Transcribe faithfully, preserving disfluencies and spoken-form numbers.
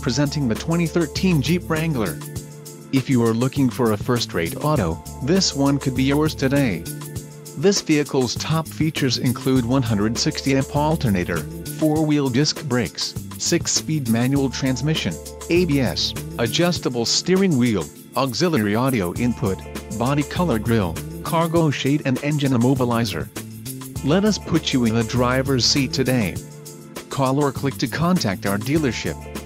presenting the twenty thirteen Jeep Wrangler. If you are looking for a first-rate auto, this one could be yours today. This vehicle's top features include one hundred sixty amp alternator, four-wheel disc brakes, six-speed manual transmission, A B S, adjustable steering wheel, auxiliary audio input, body color grille, cargo shade and engine immobilizer. Let us put you in the driver's seat today. Call or click to contact our dealership.